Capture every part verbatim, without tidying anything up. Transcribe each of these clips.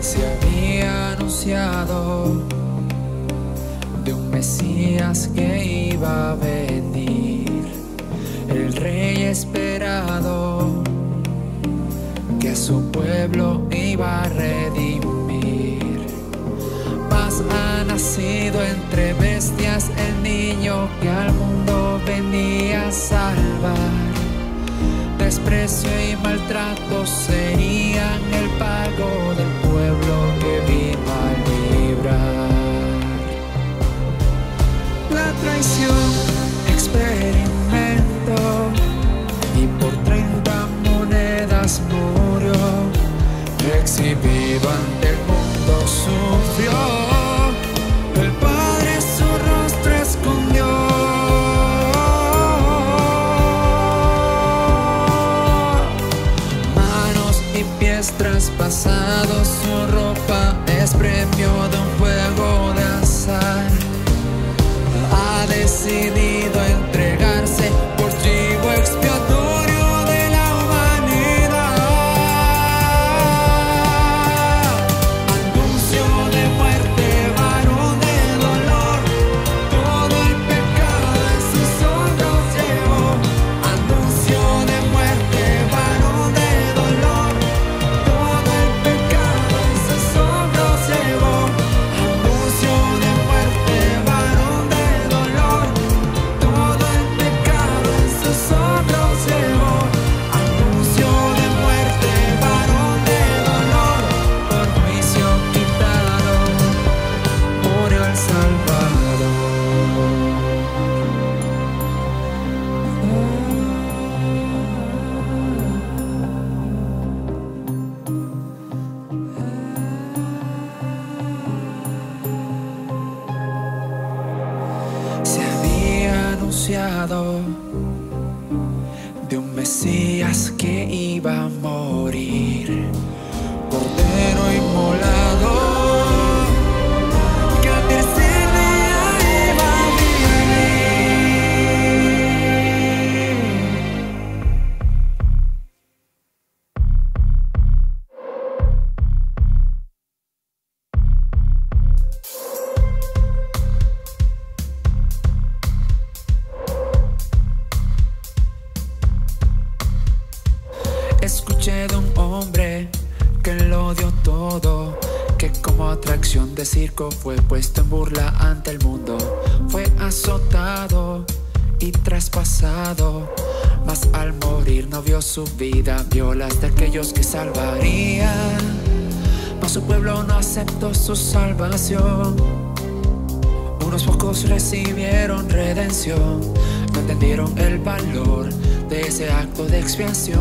Se había anunciado de un Mesías que iba a venir, el Rey esperado, que a su pueblo iba a redimir. Mas ha nacido entre bestias el niño que al mundo venía a salvar. Desprecio y maltrato serían el pago del pueblo que vino a librar. La traición experimentó y por treinta monedas murió. Exhibido ante el mundo sufrió, el Padre su rostro escondió. Manos y pies traspasados, su ropa es premio de un juego de azar. Ha decidido entregarse por chivo expiatorio de la humanidad. Anuncio de muerte, varón de dolor, todo el pecado en sus hombros llevó. Anuncio de muerte, varón de dolor, todo el pecado en sus hombros llevó. Anuncio de muerte, varón de dolor, todo el pecado en sus hombros llevó. Anuncio de muerte, varón de dolor, por juicio quitado, murió el Salvador. Se había anunciado de un Mesías que iba a morir, cordero inmolado, que al tercer día iba a Escuché de un hombre que lo dio todo, que como atracción de circo fue puesto en burla ante el mundo. Fue azotado y traspasado, mas al morir no vio su vida, vio las de aquellos que salvarían. Mas su pueblo no aceptó su salvación. Unos pocos recibieron redención, no entendieron el valor de ese acto de expiación.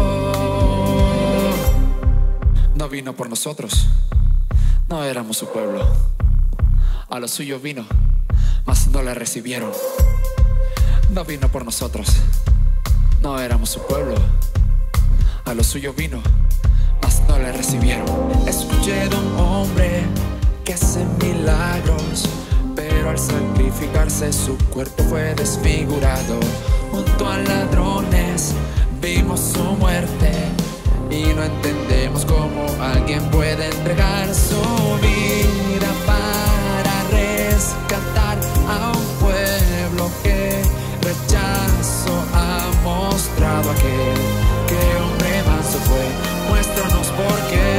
No vino por nosotros, no éramos su pueblo. A lo suyo vino, mas no le recibieron. No vino por nosotros, no éramos su pueblo. A lo suyo vino, mas no le recibieron. Escuché de un hombre que hace milagros, pero al sacrificarse su cuerpo fue desfigurado. Junto a ladrones vimos su muerte y no entendemos cómo alguien puede entregar su vida para rescatar a un pueblo que rechazo ha mostrado aquel que hombre manso fue. Muéstranos por qué.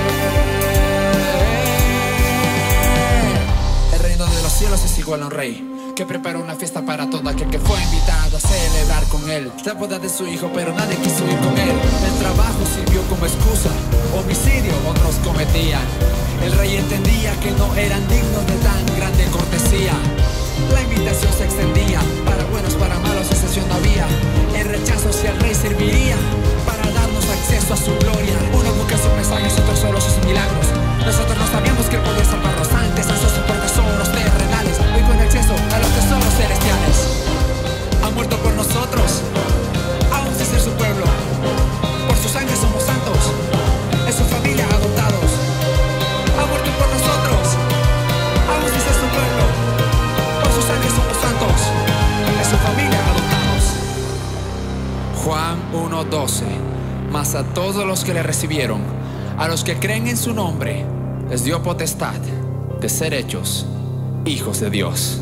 El reino de los cielos es igual a un rey que prepara una fiesta para todo aquel que fue invitado a celebrar con él la boda de su hijo, pero nadie quiso ir con él. El trabajo sirvió como excusa, homicidio otros cometían. El rey entendía que no eran dignos de tan grande cortesía. La invitación se extendía, para buenos, para malos, excepción no había. El rechazo si al rey serviría para darnos acceso a su gloria. Unos buscan sus mensajes, otros solo sus milagros. Nosotros no sabíamos que él podía salvarnos antes, ansiosos por tesoros terrenales, hoy con acceso a los tesoros celestiales. Ha muerto por nosotros, aún sin ser su pueblo. Por su sangre somos santos, es su familia adoptados. Ha muerto por nosotros, aún sin ser su pueblo. Por su sangre somos santos, es su familia adoptados. Juan uno doce. Mas a todos los que le recibieron, A los que creen en su nombre les dio potestad de ser hechos hijos de Dios.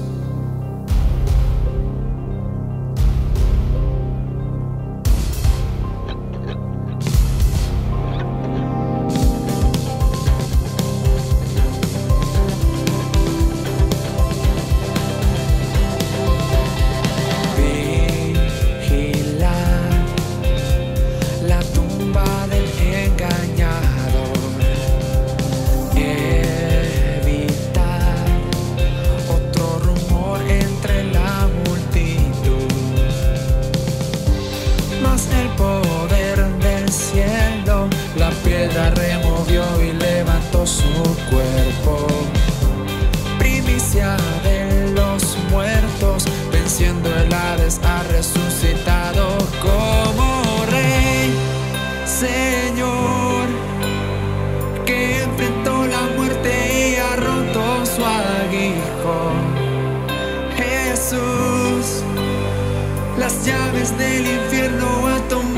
Removió y levantó su cuerpo, primicia de los muertos, venciendo el Hades, ha resucitado como Rey, Señor, que enfrentó la muerte y ha roto su aguijón. Jesús, las llaves del infierno ha tomado.